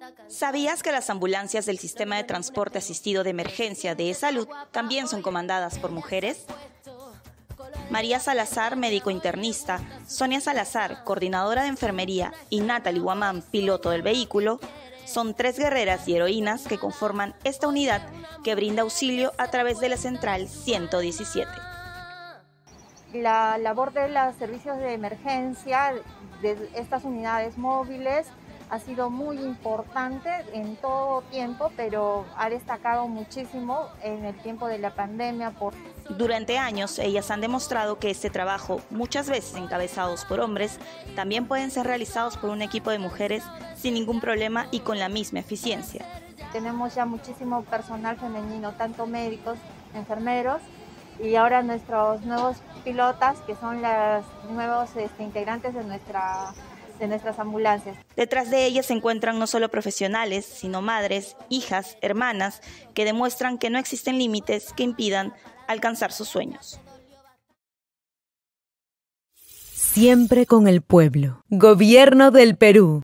¿Sabías que las ambulancias del Sistema de Transporte Asistido de Emergencia de E-Salud también son comandadas por mujeres? María Salazar, médico internista, Sonia Salazar, coordinadora de enfermería, y Natalie Guamán, piloto del vehículo, son 3 guerreras y heroínas que conforman esta unidad que brinda auxilio a través de la central 117. La labor de los servicios de emergencia de estas unidades móviles ha sido muy importante en todo tiempo, pero ha destacado muchísimo en el tiempo de la pandemia. Durante años, ellas han demostrado que este trabajo, muchas veces encabezados por hombres, también pueden ser realizados por un equipo de mujeres sin ningún problema y con la misma eficiencia. Tenemos ya muchísimo personal femenino, tanto médicos, enfermeros, y ahora nuestros nuevos pilotas, que son los nuevos integrantes de nuestras ambulancias. Detrás de ellas se encuentran no solo profesionales, sino madres, hijas, hermanas, que demuestran que no existen límites que impidan alcanzar sus sueños. Siempre con el pueblo. Gobierno del Perú.